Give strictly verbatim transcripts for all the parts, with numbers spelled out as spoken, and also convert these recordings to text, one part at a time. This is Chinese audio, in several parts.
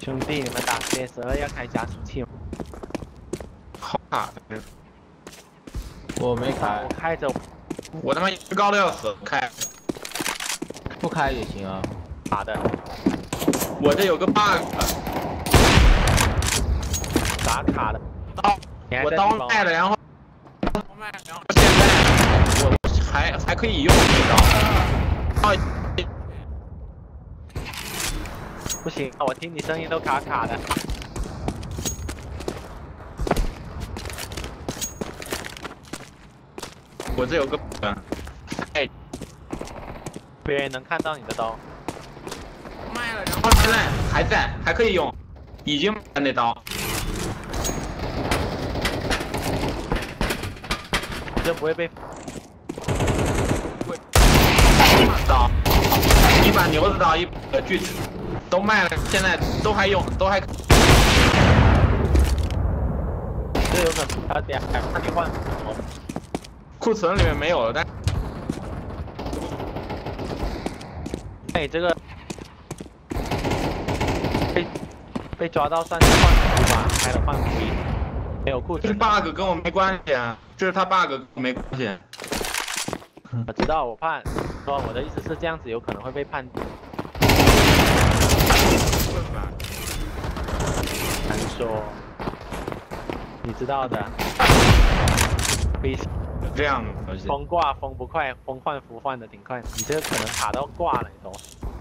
兄弟，你们打 C S 二要开加速器吗？ 好卡的， 我没开， 我开着， 我他妈高的要死，开不开也行啊。 卡的， 我这有个 bug， 咋卡的？ 刀，我刀卖了，然后刀卖了，然后现在我还还可以用这刀。啊， 不行，我听你声音都卡卡的。 我这有个，哎， 别人能看到你的刀。 卖了，然后现在还在，还可以用，已经卖了那刀。 这不会被刀，一把牛子刀，一把锯齿，都卖了，现在都还用，都还。 这有可能要点看你换。 库存里面没有了，但那你这个被被抓到算是换服吧？开了换服，没有库这是存。 bug 跟我没关系啊，这是他 bug 跟我没关系。 我知道，我怕说我的意思是这样子有可能会被判。难说，你知道的。比这样的东西。 风挂风不快，风换服换的挺快，你这个可能卡到挂了，你懂吗？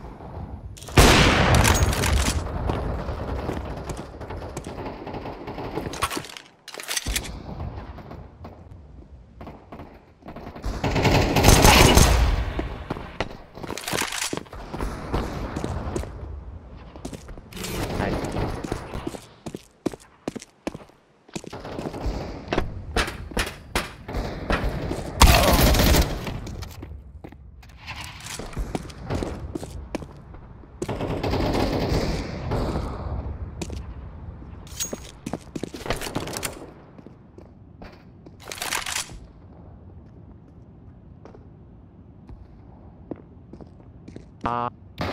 啊！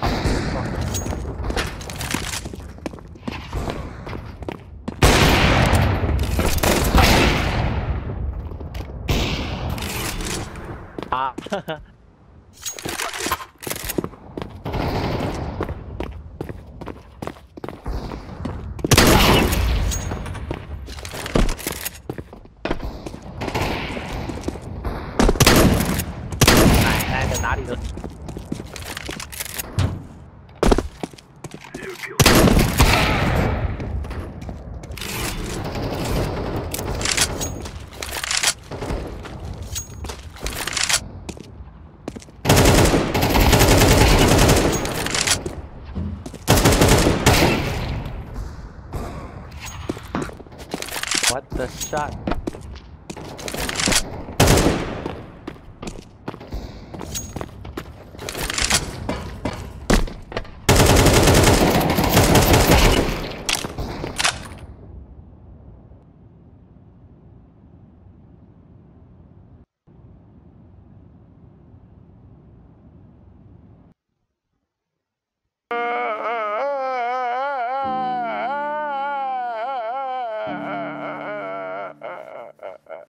啊！哈哈。奶奶的，哪里都。What the shot?